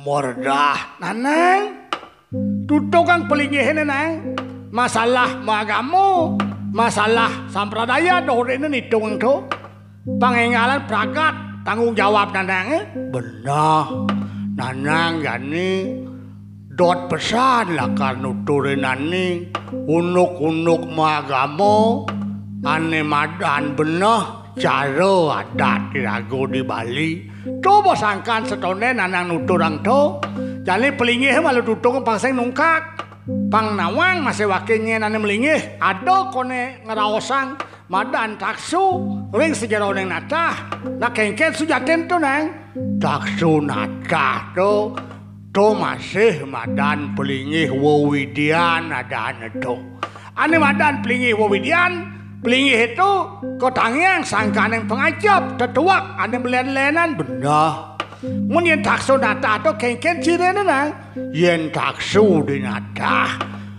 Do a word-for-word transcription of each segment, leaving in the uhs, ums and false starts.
Mordah nanang tuto kang pelingih nang masalah magamu masalah sampradaya dore nitung to pangengalan pragat tanggung jawab nanang benar nanang gani dot pesan lah karena turinani unuk-unuk magamu ane madan benar cara adat dirago di Bali coba sangkan setone nanang nuturang to jadi pelingih malu tutung pangseng nungkak pang nawang masih wakilnya nane melingih ada kone ngeraosang madan taksu ring segera neng natah nak kengken sujaten to nang taksu natah to to masih madan pelingih wawidian ada ane to ane madan pelingih wawidian pelingih itu kotangyang sangkaneng pengajab tetuak ane melen-lenan benar mun yen taksu nata to kengken cirene nang yen taksu di nata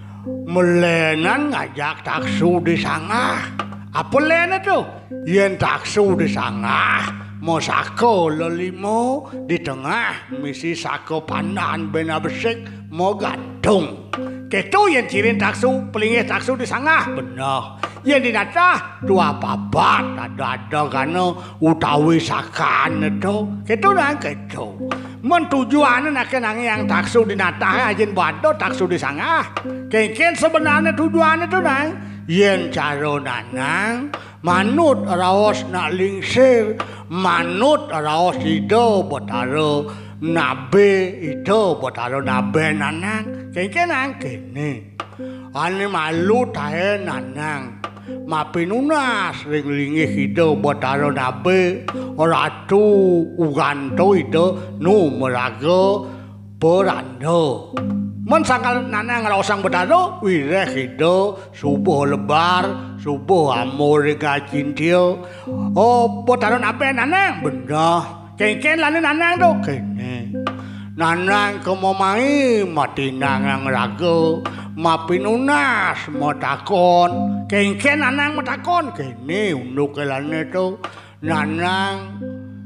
melenan ngajak taksu di sangah apa lena tuh yen taksu di sangah mau sako lelimo di tengah misi sako panan bena besek mau gantung ketu yen cirin taksu pelingih taksu di sangah benar yen di nata dua papat ada-ada kana utawi sakan itu ketu nang ketu men tujuan nak nang yang taksu di nata ajen bado taksu di sangah kengken sebenarnya tujuan itu nang yen caro nanang manut raos nak lingsir manut raos itu botaro nabe itu botaro nabe nanang kengken nang kene ane malu tahe nanang mapinunas ring lingih itu botaro nabe ratu uganto itu nu meraga perando men sangkal nanang raosang botaro wireh itu subuh lebar subuh amor gacintio oh botaro nabe nanang benar kengken lani nanang do kene nanang kemomai matinang raga mapinunas motakon kengken nanang motakon kene unuk elane to nanang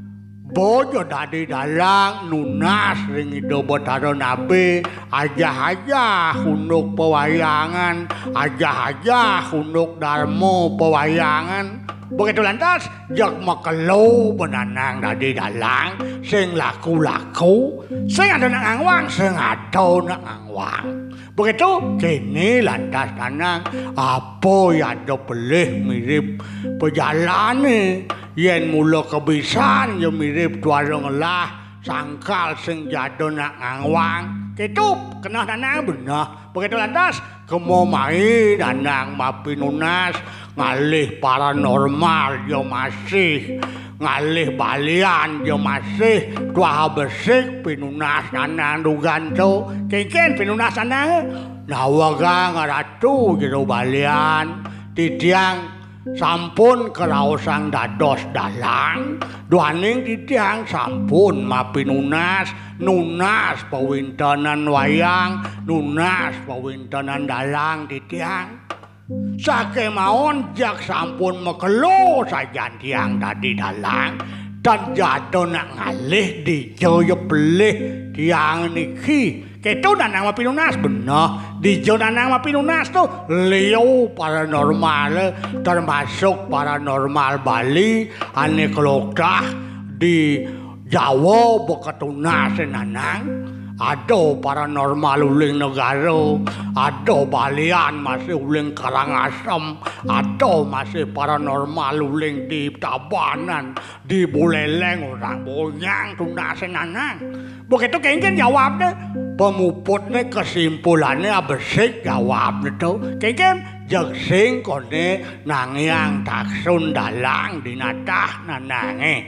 bojo dadi dalang nunas ring ido botaro nabe aja-aja unuk pewayangan aja-aja unuk darmo pewayangan begitu lantas jak makelo benanang dadi dalang sing laku-laku sing ada nang angwang sing ada nang angwang begitu kini lantas nanang apa ya do pelih mirip pejalane yen mula kebisan ya mirip tuareng lah sangkal sing jado nang angwang gitu kena nanang benar begitu lantas kemomai nanang mapinunas ngalih paranormal yo masih ngalih balian yo masih tua besik pinunas nanang duganto kengken pinunas nanang nawaga ngaratu jero balian titiang sampun keraosang dados dalang duaning titiang sampun mapinunas nunas pawintanan wayang nunas pawintanan dalang titiang sake maon jak sampun mekelo sajan tiang dadi dalang dan jado nak ngalih di joyo pelih tiang niki ketu nanang mapinunas benar di jo nanang mapinunas tuh leo paranormal termasuk paranormal Bali ane kelokah di Jawa beketunas nanang ada paranormal uling negara, ada balian masih uling Karangasem, ada masih paranormal uling di Tabanan, di Buleleng orang bonyang tunasen nanang. Begitu kengken jawabnya, pemuputnya kesimpulannya besik jawabnya tuh. Kengken jegsing kone nangyang taksun dalang dinatah nanange.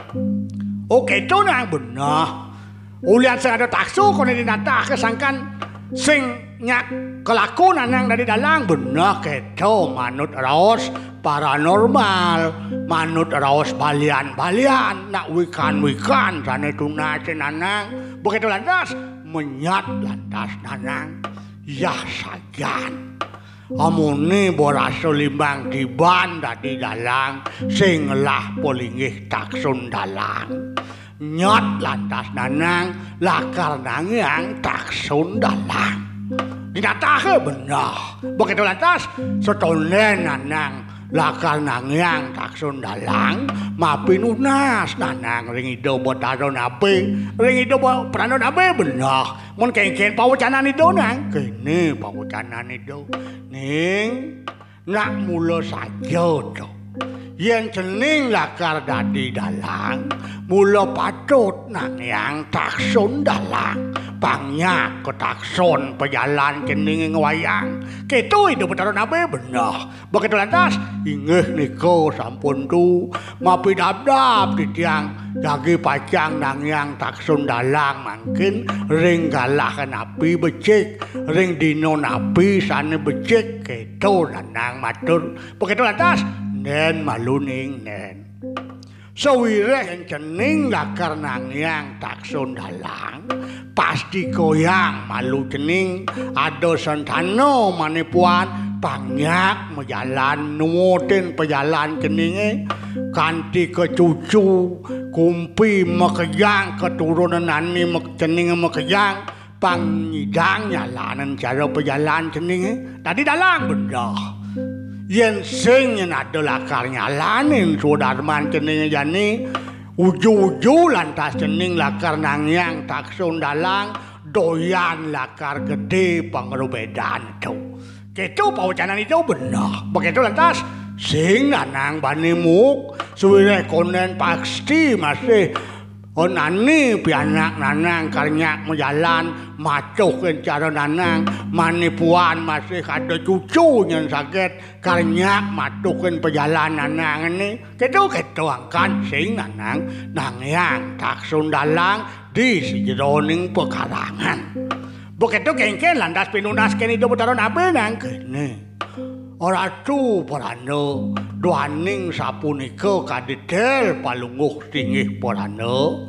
Oke itu nang benar. Ulian sing ada taksu kone dinatah kesangkan sing nyak kelaku nanang dari dalang benar keto manut raos paranormal manut raos balian-balian nak wikan-wikan sane tunasen nanang begitu lantas menyat lantas nanang yah sajan amune boraso limbang diban dadi dalang sing lah polingih taksun dalang nyot lantas nanang lakar nangyang taksun dalang. Dinatahe benar. Begitu lantas setonen nanang lakar nangyang taksun dalang mapi nunas nanang ring ido botaro nabe ring ido prano nabe benar. Mun kengken pawacanan ido nang kene pawacanan ido ning nak mula saja to. Yen cening lakar dadi dalang mula patut nangyang taksun dalang pangnya ketaksun pejalan kening wayang ketu itu betara nabe benar. Begitu lantas inggih niko sampun tu mapi dab-dab di tiang jagi pacang nangyang taksun dalang mangkin ring galah napi becik ring dino napi sane becik ketu nanang matur. Begitu lantas nen maluning nen sawire yang cening lakar nangyang taksun dalang pasti koyang malu cening ado sentano manipuan pangyak mejalan numotin pejalan keninge kanti ke cucu kumpi mekejang keturunan nani cening mekejang pangidang nyalanan cara pejalan ceninge tadi dalang bedah. Yen sing yen ada lakar nyalanin sudarman cening jani uju-uju lantas cening lakar nangyang taksun dalang doyan lakar gede pangrubedan itu. Gitu pawacanan itu benar. Begitu lantas sing nanang banimuk suwire konen pasti masih onani pianak nanang karyak menjalan macuh cara nanang manipuan masih ada cucu yang sakit karyak matukin perjalanan nanang ini gitu-gitu angkan sing nanang nangyang taksun dalang di sejeroning pekarangan. Begitu kengken lantas pinunasken itu betaron apa nang kene ora tu porano duaning sapunika kadidel palungguh tingih porano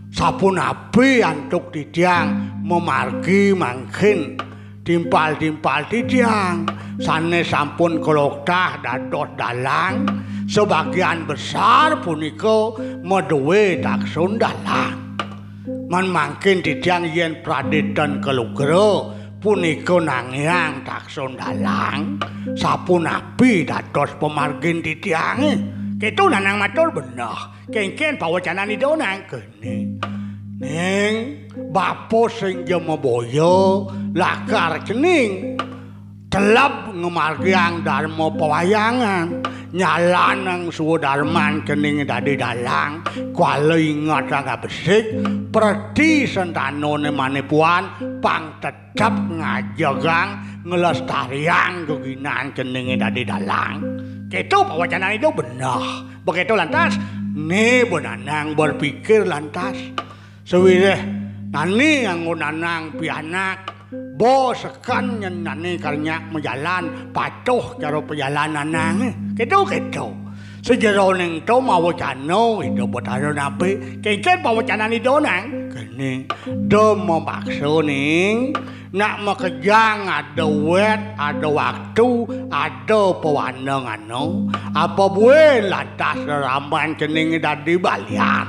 sapunapi antuk tidiang memargi mangkin timpal-timpal tidiang sane sampun keloktah dados dalang sebagian besar punika meduwe taksun dalang man mangkin tidiang yen pradedan kelugra punika nangyang taksun dalang sapunapi dados pemargin titiange kitu nanang matur bener kengken pawacanan itu nang kene ning bapo sing jemeboyo lakar cening telap ngemargiang dharma pewayangan nyalanang sudarman kening dadi dalang kuala ingat rangga besik predi sentanone manipuan pang tetap ngajagang ngelestarian keginan kening dadi dalang gitu pawacanan itu benar. Begitu lantas nih benanang berpikir lantas sewireh nani yang ngunanang pianak bosekan nyenani karyak menjalan patuh cara perjalanan nang gitu-gitu sejeroning to mawacana itu betara napi kengken pawacanan itu nang kene do memaksa ning nak makejang ada wet ada waktu ada pewandangan no apa buwe lantas raman cening dadi balian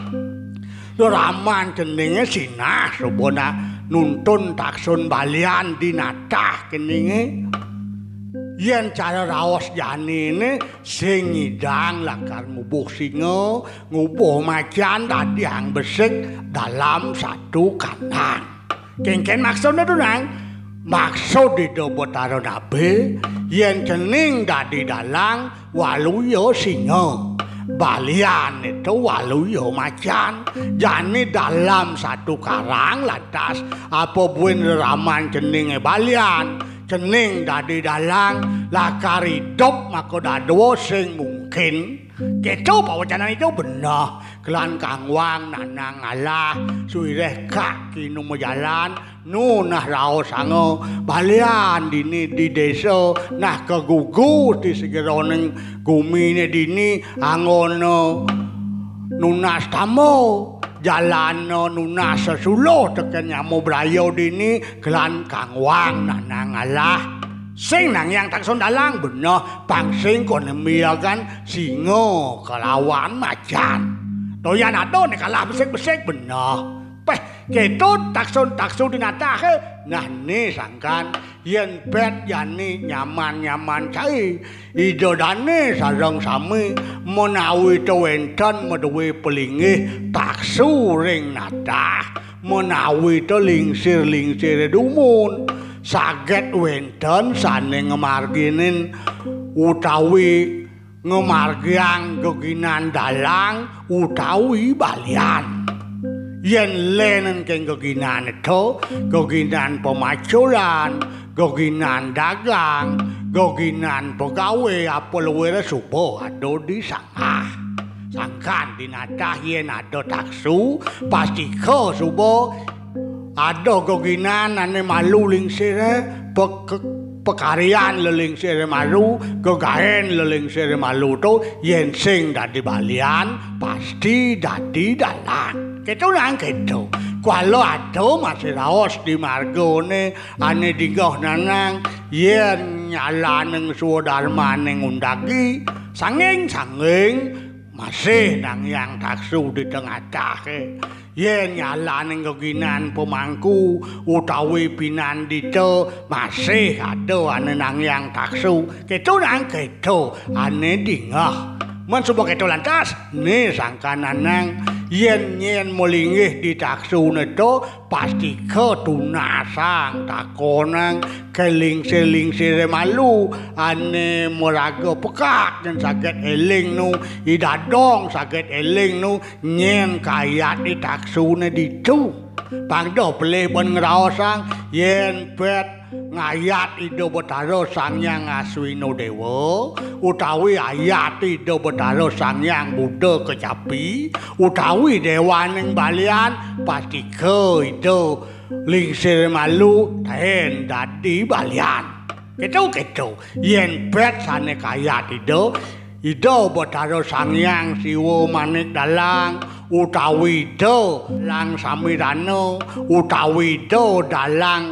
raman cening sinah subona nuntun taksun balian dinatah keninge yen cara raos janine sing ngidang lakar ngubuh singa ngubuh macan tadi yang besik dalam satu kandang kengken maksudnya tuh nang maksud itu betara nabe yen cening dadi dalang waluyo singa balian itu waluyo macan jani dalam satu karang lantas apa buin raman ceninge balian cening dadi dalang lakar hidup maka dadwa sing mungkin gitu pawacanan itu benar kelan kangwang nanang alah suireh kaki nu jalan nunah raos sango balian dini di desa nah kegugus di segeroning gumine dini angono nunas tamo jalan nunas sesulo teken nyamu brayo dini kelan kangwang nanang alah sing nang yang taksun dalang bener pangsing konemiakan singo kelawan macan Doyan ado nek kalah besek-besek bener. Peh ketut taksun-taksu dinatake nah ne sangkan yen bet yani nyaman-nyaman cae idodane sareng sami menawi to wenten meduwe pelingih taksu ring natah menawi to lingsir-lingsir dumun saged wenten sane ngemarginin utawi ngemargiang geginan dalang utawi balian. Yen lenen keng keginan itu, keginan pemacuran, keginan dagang, keginan pegawai apa luwere subuh ado di sangah. Sangkan dinatah yen ado taksu, pasti ke subuh ado keginan ane malu lingsire pe, pekarian lelingsire malu, kegaen lelingsire malu tu yen sing dadi balian pasti dadi dalang. Ketu nang ketu. Kalau ada masih raos di margone ane dinggah nanang yen nyalaneng suwadharma ning undagi sanging-sanging masih nang yang taksu di tengah-tengah yen nyalaning keginan pemangku utawi pinandita masih ada ane nang yang taksu ketu nang ketu ane dinggah men subuh ketu lantas ne sangkanan nang yen yen molingih di taksune to pasti ketunasang takonang keling-seling-sire malu ane moraga pekak dan saged eling nu idadong saged eling nu nyen kayat di taksune ditu pangdo pelih ben ngraosang yen bet ngayat Ida Bathara Sangyang Aswina Dewa utawi ayat Ida Bathara Sangyang Buddha Kecapi utawi dewaning balian pasti ke Ida lingsir malu ten dadi balian ketu-ketu yen bet sane kayat Ida Ida Bathara Sangyang Siwa Manik Dalang utawi Ida Lang Samirana utawi Ida Dalang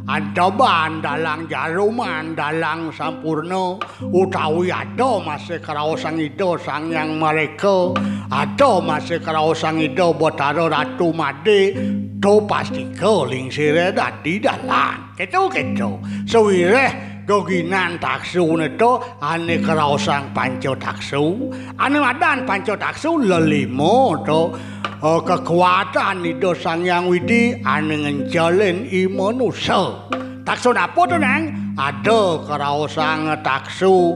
Andaban dalang Jaruman dalang Sampurna utawi ada masih karaosang Ida Sangyang mereka ada masih karaosang Ida Bathara Ratu Made to pasti kelingsire dadi dalang ketu-ketu sewireh keginan taksu neto ane karaosang panco taksu ane madan panco taksu lelimo to uh, kekuatan Ida Sangyang Widi ane ngenjalin i manusia taksu apa tuh nang ada karaosang taksu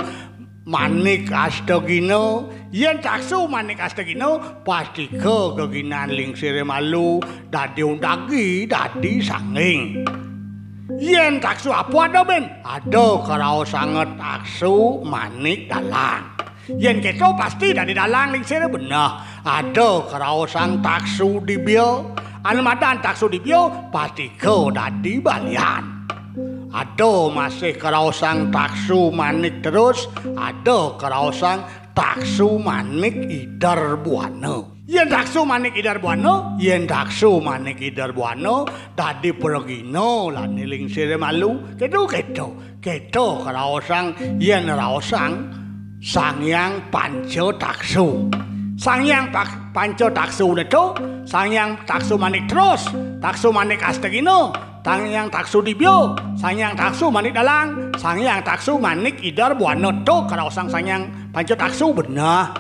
Manik Astagina yen taksu Manik Astagina pasti ke keginan lingsire malu dadi undagi dadi sanging yen taksu apa ada ben? Ada karaosang taksu Manik Dalang. Yen keto pasti dari dalang lingsir bener. Ada karaosang taksu Dibya. Anu madan taksu Dibya pasti ke dadi balian. Ada masih karaosang taksu Manik terus. Ada karaosang taksu Manik Idar Buana. Yen taksu Manik Idar Buana, yen taksu Manik Idar Buana dadi pergino lan lingsire malu ketu-ketu. Ketu karaosang yen raosang Sangyang Panca Taksu. Sangyang Panca Taksu neto, Sangyang Taksu Manik terus, taksu Manik Astagina, Sangyang taksu Dibya, Sangyang taksu Manik Dalang, Sangyang taksu Manik Idar Buana to karaosang Sangyang Panca Taksu bener.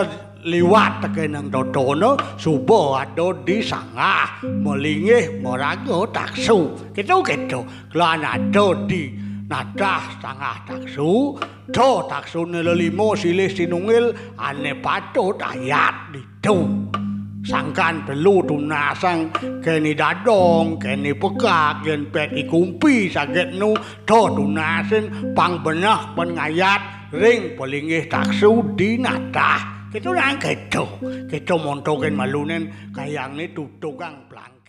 Liwat tekenang dodono subuh ada di sangah melingih moraga taksu gitu-gitu kelan ada di nadah sangah taksu do taksu nelelimo silih sinungil ane patut ayat ditu sangkan perlu tunasang keni dadong keni pekak yen pet ikumpi saged nu do tunasin pang benah pengayat ring pelingih taksu di nadah Ketu nang ketu, ketu montoken malunen kayang ni tutukang pelang.